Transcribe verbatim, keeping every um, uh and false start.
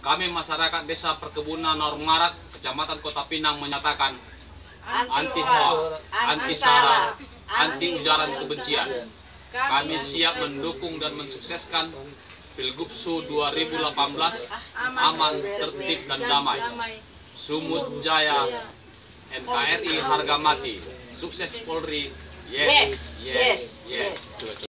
Kami masyarakat Desa Perkebunan Normarat, Kecamatan Kota Pinang menyatakan anti hoak, anti sara, anti ujaran kebencian. Kami siap mendukung dan mensukseskan Pilgubsu dua ribu delapan belas aman, tertib dan damai. Sumut Jaya, N K R I harga mati. Sukses Polri. Yes, yes, yes. yes.